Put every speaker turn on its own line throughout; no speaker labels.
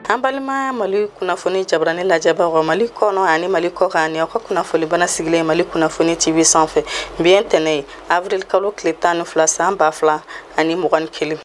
An balima Mali kunnafoni jabarani lajɛbagaw Mali kɔnɔ ani Mali kɔkan ni aw ka kunnafoni bana sigilen Mali kunnafoni TV sanfɛ bi ye ntɛnɛn ye avril kalo tile 12 san 2021.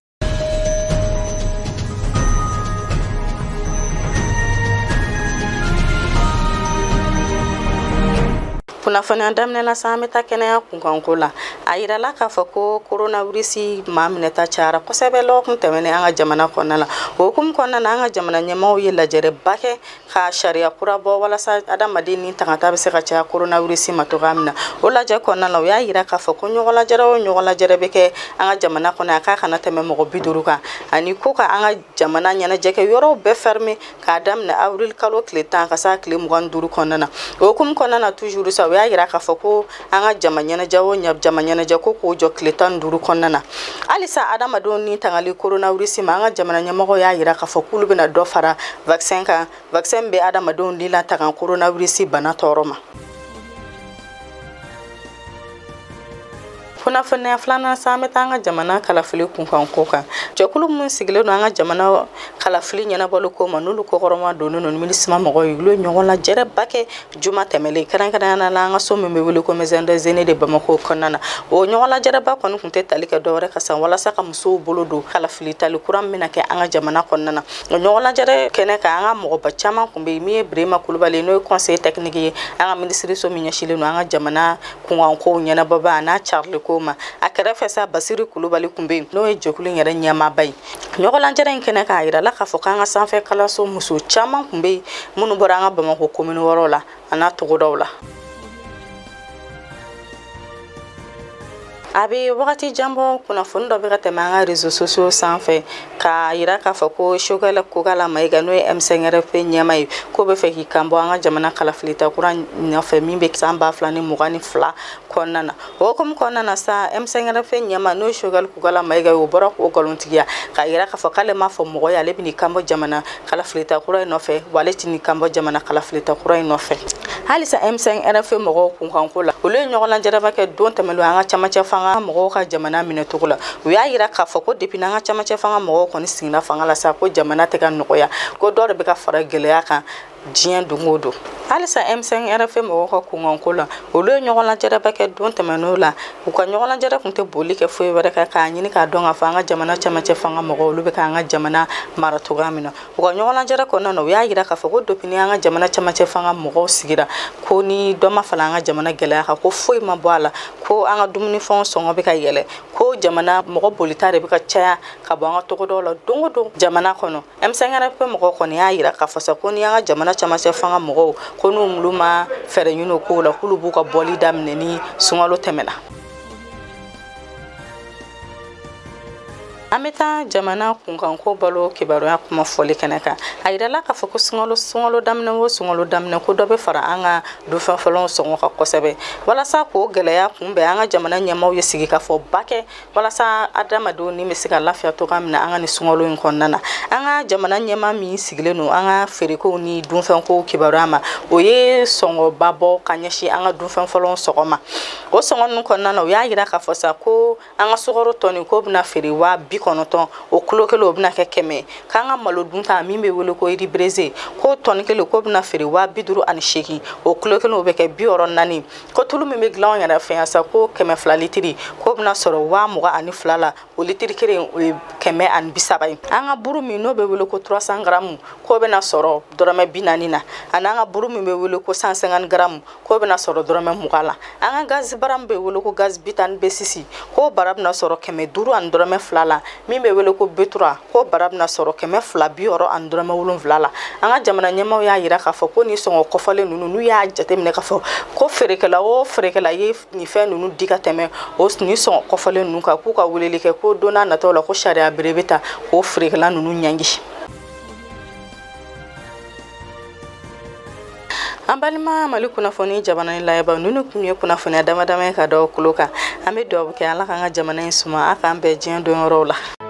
Kunnafoni daminɛla san bɛ taa kɛnɛya kunkanko la a yirala k'a fɔ ko coronavirus maa minɛta cayara kosɛbɛ lɔgɔkun tɛmɛnen an ka jamana kɔnɔna la o hukumu kɔnɔna na an ka jamana ɲɛmaaw ye lajɛrɛba kɛ ka sariya kura bɔ walasa adamaden ni tangata bɛ se ka caya coronavirus ma cogoya min na o lajɛ kɔnɔna la o y'a yira k'a fɔ ko ɲɔgɔn lajɛrɛ o ɲɔgɔn lajɛrɛ bɛ kɛ an ka jamana kɔnɔ a k'a kana tɛmɛ mɔgɔ 50 kan ani ko ka an ka jamana ɲɛnajɛ kɛ yɔrɔw bɛɛ fermer k'a daminɛ avril kalo tile 10 ka se tile 25 kɔnɔna na o hukumu kɔnɔna na toujours sa o y'a yira k'a fɔ ko an ka jama ɲɛnajɛ o jama ɲɛnajɛ ko k'o jɔ tile 15 kɔnɔna na halisa adamadenw ni tangali coronavirus ma an ka jamana ɲɛmɔgɔ y'a yira k'a fɔ k'olu bɛna dɔ fara vaccin kan vaccin bɛ adamadenw ni la tagan coronavirus bana tɔɔrɔ ma. Kunnafoniya filanan san bɛ taa an ka jamana kalafili kunkanko kan jɛkulu mun sigilen don an ka jamana kalafili ɲɛnabɔli ko ma n'olu kɔkɔrɔma donnen don minisma mɔgɔw ye olu ye ɲɔgɔn lajɛrɛba kɛ juma tɛmɛlen kɛrɛnkɛrɛnnenya la an ka so min bɛ wele ko maison des aînés de Bamako kɔnɔna na o ɲɔgɔn lajɛrɛba kɔni tun tɛ tali kɛ dɔwɛrɛ ka san walasa ka musow bolo don kalafili tali kura min bɛna kɛ an ka jamana kɔnɔna na o ɲɔgɔn lajɛrɛ kɛnɛ kan an ka mɔgɔba caman kun bɛ yen min ye Birema Kulubali n'o ye conseil technique ye an ka minisiriso min ɲɛsinnen don an ka jamana kunkankow ɲɛnabɔba a n'a carili ko ma a kɛrɛfɛ sa Basiri Kulubali kun bɛ yen n'o ye jɛkulu in yɛrɛ ɲɛmaaba ye ɲɔgɔn lajɛrɛ in kɛnɛ k'a yira la k'a fɔ k'an ka sanfɛ kalanso muso caman kun bɛ yen minnu bɔra an ka Bamako commune wɔɔrɔw la a n'a togodaw la. A bɛ wagati jan bɔ kunnafoni dɔ bɛ ka tɛmɛ an ka réseaux sociaux sanfɛ k'a yira k'a fɔ ko Sogɛlɛ Kokala Mayiga n'o ye M5 RFP ɲɛmaa ye k'o bɛ fɛ k'i kanbɔ an ka jamana kalafilita kura nɔfɛ min bɛ san 2022 kɔnɔna na o hukumu kɔnɔna na sa M5 RFP ɲɛmaa n'o ye Sogɛlɛ Kokala Mayiga ye o bɔra k'o nkalontigiya k'a yira k'a fɔ k'ale m'a fɔ mɔgɔ ye ale bɛ n'i kanbɔ jamana kalafilita kura in nɔfɛ wa ale tɛ n'i kanbɔ jamana kalafilita kura in nɔfɛ halisa M5 RFP mɔgɔw kunkanko la olu ye ɲɔgɔn lajɛrɛba kɛ don tɛmɛlen an ka camancɛ fanga mɔgɔw ka jamana minɛ cogo la u y'a yira k'a fɔ ko depuis n'an ka camancɛ fanga mɔgɔw kɔni sigila fanga la sa ko jamana tɛ ka nɔgɔya ko dɔw de bɛ ka fara gɛlɛya kan diɲɛ don o don halisa M5 RFP mɔgɔw ka kunkanko la olu ye ɲɔgɔn lajɛrɛba kɛ don tɛmɛnenw la u ka ɲɔgɔn lajɛrɛ tun tɛ boli kɛ foyi wɛrɛ kan k'a ɲini k'a dɔn k'a fɔ an ka jamana camancɛ fanga mɔgɔw olu bɛ k'an ka jamana mara cogoya min na u ka ɲɔgɔn lajɛrɛ kɔnɔna na u y'a yira k'a fɔ ko depuis ni an ka jamana camancɛ fanga mɔgɔw sigira ko ni dɔ ma fara an ka jamana gɛlɛya kan ko foyi ma bɔ a la ko an ka dumunifɛnw sɔngɔ bɛ ka yɛlɛ ko jamana mɔgɔ bolita de bɛ ka caya ka bɔ an ka togodaw la don o don jamana kɔnɔ M5 RFP mɔgɔw kɔni y'a yira k'a fɔ sa ko ni an ka jamana camancɛ fanga mɔgɔw ko n'olu ma fɛɛrɛ ɲini o kow la k'olu b'u ka bɔli daminɛ ni sunkalo tɛmɛna. An bɛ taa jamana kunkanko balo kibaruya kuma fɔli kɛnɛ kan a yirala k'a fɔ ko sunkalo daminɛ o sunkalo daminɛ ko dɔ bɛ fara an ka dunfɛn fɔlɔw sɔngɔ kan kosɛbɛ walasa k'o gɛlɛya kunbɛn an ka jamana ɲɛmaaw ye sigi ka fɔ ba kɛ walasa adamadenw ni bɛ se ka lafiya cogoya min na an ka nin sunkalo in kɔnɔna na an ka jamana ɲɛmaa min sigilen don an ka feerekow ni dunfɛnkow kibaruya ma o ye sɔngɔba bɔ ka ɲɛsin an ka dunfɛn fɔlɔw sɔgɔ ma o sɔngɔ ninnu kɔnɔna na o y'a yira k'a fɔ sa ko an ka sukaro tɔni ko bɛna feere 50 o kilo kelen o bɛna kɛ 100 k'an ka malo dunta min bɛ wele ko iri breze ko tɔni kelen ko bɛna feere 58 o kilo kelen o bɛ kɛ 64 ko tulu min bɛ dilan yɛrɛ fɛ yan sa ko 100 litiri ko bɛna sɔrɔ 22 la o litiri kelen o ye 130 ye an ka buru min n'o bɛ wele ko 300 grammes ko bɛna sɔrɔ dɔrɔmɛ 40 na ani an ka buru min bɛ wele ko 150 grammes ko bɛna sɔrɔ dɔrɔmɛ 20 la an ka gaz bara min bɛ wele ko gaz bitane B6 ko bara bɛna sɔrɔ 500 ani dɔrɔmɛ 2 la min bɛ wele ko B3 ko bara bɛna sɔrɔ 260 ani dɔrɔmɛ 7 la an ka jamana ɲɛmaaw y'a yira k'a fɔ ko ni sɔngɔ kɔfɔlen ninnu n'u y'a jateminɛ k'a fɔ ko feerekɛla o feerekɛla ye nin fɛn ninnu di ka tɛmɛ o ni sɔngɔ kɔfɔlen ninnu kan k'u ka weleli kɛ ko don n'a nataw la ko sariya bere bɛ ta k'o feerekɛla ninnu ɲangi. An balima Mali kunnafoni jabarani layɛbagaw ninnu kun ye kunnafoniya damadama ka da aw tulo kan an bɛ dugawu kɛ Ala k'an ka jamana in suma a k'an bɛn diɲɛ donyɔrɔw la.